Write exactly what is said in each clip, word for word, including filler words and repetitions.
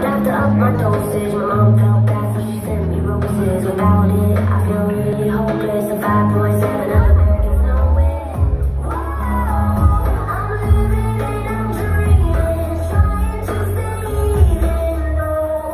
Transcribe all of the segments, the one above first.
after up my dosage. My mom felt bad, so she sent me roses. Without it, I feel really hopeless. A five point seven out of America's nowhere. Whoa, I'm living and I'm dreaming, trying to stay even. No,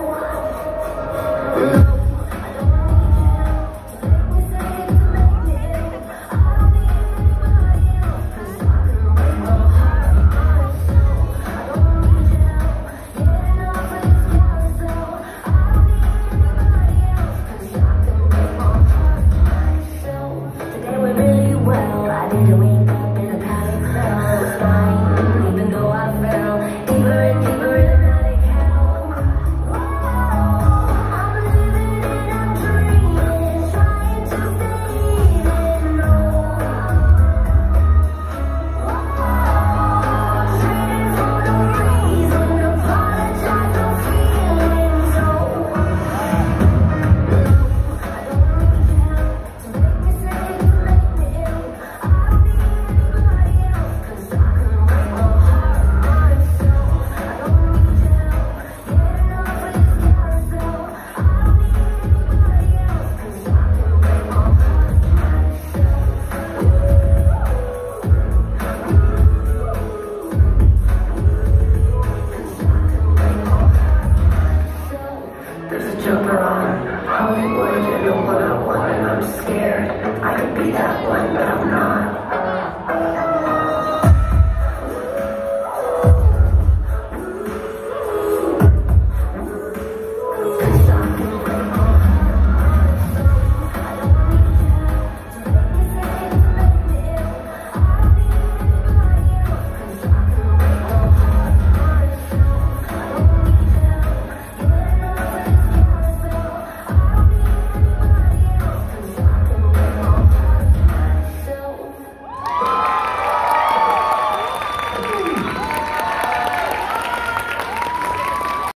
no, I don't need help to make me safe, to make me ill. I don't need anybody else, 'cause I can break my heart myself. I don't need help getting off of this carousel. I don't need anybody else, 'cause I can break my heart myself. Today went really well. I didn't wake up in a panic spell. I was fine, even though I fell deeper and deeper in erratic hell. Whoa, I'm living and I'm dreaming, trying to stay even. No, trading for no reason, apologize for feeling so. No, I don't need help to make me safe, to make me ill. I don't need anybody else, 'cause I can break my heart myself. I don't need help getting off of this carousel. I don't need anybody else, 'cause I can break my heart myself. There's a jumper on Hollywood, you're the one I want and I'm scared. I could be that one, but I'm